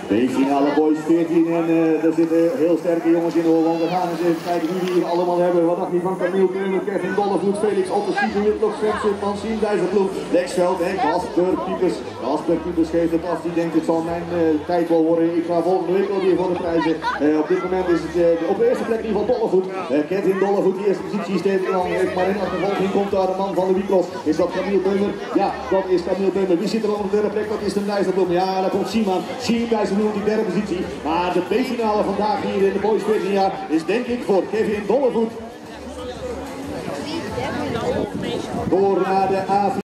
B-finale boys 14 en er zitten heel sterke jongens in hoor, want we gaan eens even kijken wie we hier allemaal hebben. Wat dacht je van Camille Beumer, Kevin Dollevoet, Felix Otter, Siege Witlock, Svensson, Mansien, Dijsselbloem, Lexveld en Casper Piepers. Casper Piepers geeft het af, die denkt het zal mijn tijd wel worden. Ik ga volgende week wel weer voor de prijzen. Op dit moment is het op de eerste plek in ieder geval Dollevoet. Kevin Dollevoet, die eerste positie steeds in handen heeft, maar in achtervolging komt daar de man van de Wieklos. Is dat Camille Beumer? Ja, dat is Camille Beumer. Wie zit er op de derde plek? Dat is de Dijsselbloem. Ja, daar komt Sieman. Dijsselbloem op die derde positie. Maar de B-finale vandaag hier in de boys 14 jaar is denk ik voor Kevin Dollevoet. Door naar de A.